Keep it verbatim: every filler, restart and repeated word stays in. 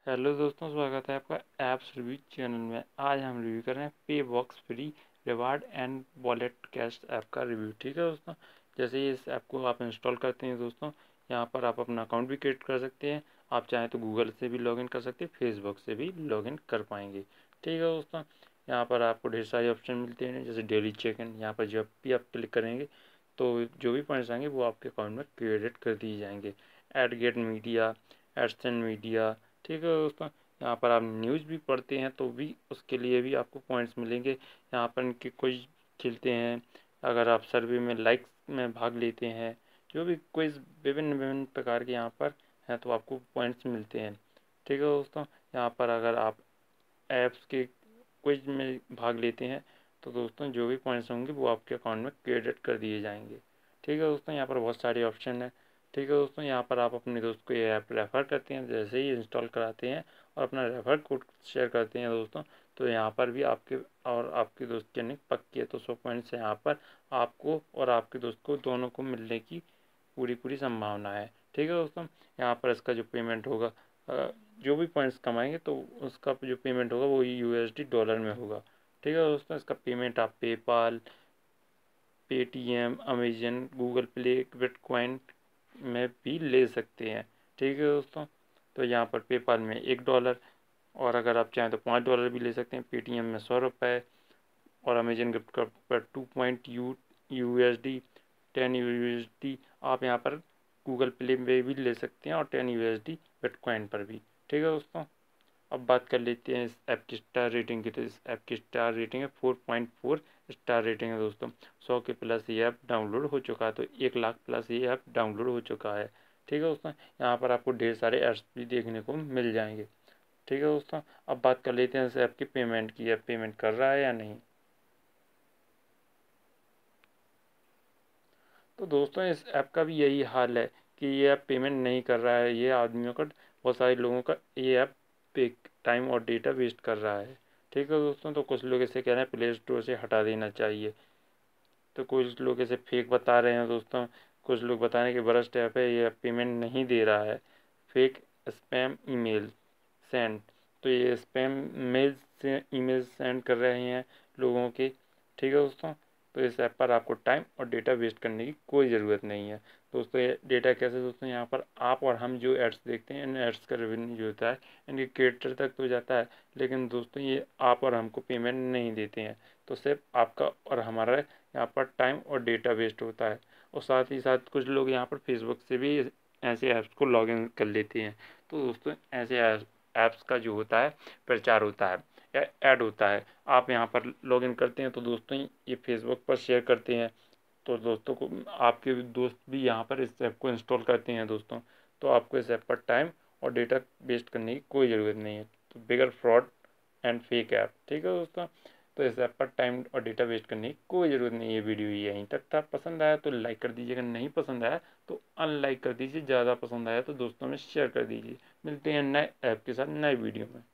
Hello दोस्तों, स्वागत है आपका ऐप्स रिव्यू चैनल में। आज हम रिव्यू कर रहे हैं pay box free reward and wallet cash app का रिव्यू। ठीक है दोस्तों, जैसे ही इस ऐप को आप इंस्टॉल करते हैं दोस्तों, यहाँ पर आप अपना अकाउंट भी क्रिएट कर सकते हैं। आप चाहें तो गूगल से भी लॉगिन कर सकते हैं, फेसबुक से भी लॉगिन कर पाएंगे। ठीक है दोस्तों, यहाँ पर आपको ढेर सारे ऑप्शन मिलते हैं, जैसे डेली चेक इन। यहाँ पर जब भी आप क्लिक करेंगे तो जो भी पॉइंट्स आएंगे वो आपके अकाउंट में क्रेडिट कर दिए जाएंगे। Ad gate media, Adscend media. ठीक है दोस्तों, यहाँ पर आप न्यूज़ भी पढ़ते हैं तो भी उसके लिए भी आपको पॉइंट्स मिलेंगे। यहाँ पर इनके क्विज खेलते हैं, अगर आप सर्वे में लाइक्स में भाग लेते हैं, जो भी क्विज विभिन्न विभिन्न प्रकार के यहाँ पर हैं तो आपको पॉइंट्स मिलते हैं। ठीक है दोस्तों, यहाँ पर अगर आप ऐप्स के क्विज में भाग लेते हैं तो दोस्तों जो भी पॉइंट्स होंगे वो आपके अकाउंट में क्रेडिट कर दिए जाएंगे। ठीक है दोस्तों, यहाँ पर बहुत सारे ऑप्शन हैं। ठीक है दोस्तों, यहाँ पर आप अपने दोस्त को ये ऐप रेफ़र करते हैं, जैसे ही इंस्टॉल कराते हैं और अपना रेफ़र कोड शेयर करते हैं दोस्तों, तो यहाँ पर भी आपके और आपके दोस्त की अर्निंग पक्की है। तो सौ पॉइंट्स यहाँ पर आपको और आपके दोस्त को दोनों को मिलने की पूरी पूरी संभावना है। ठीक है दोस्तों, यहाँ पर इसका जो पेमेंट होगा, जो भी पॉइंट्स कमाएंगे तो उसका जो पेमेंट होगा वो यूएसडी डॉलर में होगा। ठीक है दोस्तों, इसका पेमेंट आप PayPal, Paytm, Amazon, Google play, bitcoin में भी ले सकते हैं। ठीक है दोस्तों, तो यहाँ पर पेपाल में एक डॉलर, और अगर आप चाहें तो पाँच डॉलर भी ले सकते हैं। पेटीएम में सौ रुपये, और अमेजन गिफ्ट कार्ड पर two point you U S D ten U S D आप यहाँ पर गूगल प्ले में भी ले सकते हैं, और ten U S D bitcoin पर भी। ठीक है दोस्तों, अब बात कर लेते हैं इस ऐप की स्टार रेटिंग की। तो इस ऐप की स्टार रेटिंग है four point four star rating है दोस्तों। सौ के प्लस ये ऐप डाउनलोड हो चुका है, तो एक लाख प्लस ये ऐप डाउनलोड हो चुका है। ठीक है दोस्तों, यहाँ पर आपको ढेर सारे ऐप्स भी देखने को मिल जाएंगे। ठीक है दोस्तों, अब बात कर लेते हैं इस ऐप की पेमेंट की। ऐप पेमेंट कर रहा है या नहीं। तो दोस्तों इस ऐप का भी यही हाल है कि ये ऐप पेमेंट नहीं कर रहा है। ये आदमियों का, बहुत सारे लोगों का ये ऐप पे टाइम और डेटा वेस्ट कर रहा है। ठीक है दोस्तों, तो कुछ लोग इसे कह रहे हैं प्ले स्टोर से हटा देना चाहिए, तो कुछ लोग इसे फेक बता रहे हैं दोस्तों। कुछ लोग बता रहे हैं कि बरस्ट ऐप है, ये पेमेंट नहीं दे रहा है। फेक स्पैम ईमेल सेंड, तो ये स्पैम मेल से ईमेल सेंड कर रहे हैं लोगों के। ठीक है दोस्तों, तो इस ऐप पर आपको टाइम और डेटा वेस्ट करने की कोई ज़रूरत नहीं है दोस्तों। ये डेटा कैसे दोस्तों, यहाँ पर आप और हम जो एड्स देखते हैं, इन एड्स का रेवेन्यू जो होता है इनके क्रिएटर तक तो जाता है, लेकिन दोस्तों ये आप और हमको पेमेंट नहीं देते हैं। तो सिर्फ आपका और हमारा यहाँ पर टाइम और डेटा वेस्ट होता है। और साथ ही साथ कुछ लोग यहाँ पर फेसबुक से भी ऐसे ऐप्स को लॉगिन कर लेते हैं। तो दोस्तों ऐसे ऐप्स का जो होता है प्रचार होता है या ऐड होता है, आप यहाँ पर लॉगिन करते हैं तो दोस्तों ये फेसबुक पर शेयर करते हैं, तो दोस्तों को आपके दोस्त भी यहाँ पर इस ऐप को इंस्टॉल करते हैं दोस्तों। तो आपको इस ऐप पर टाइम और डेटा वेस्ट करने की कोई ज़रूरत नहीं है। तो bigger fraud and fake app. ठीक है दोस्तों, तो इस ऐप पर टाइम और डेटा वेस्ट करने की कोई ज़रूरत नहीं है। वीडियो यहीं तक था, पसंद आया तो लाइक कर दीजिएगा, नहीं पसंद आया तो अनलाइक कर दीजिए, ज़्यादा पसंद आया तो दोस्तों में शेयर कर दीजिए। मिलते हैं नए ऐप के साथ नए वीडियो में।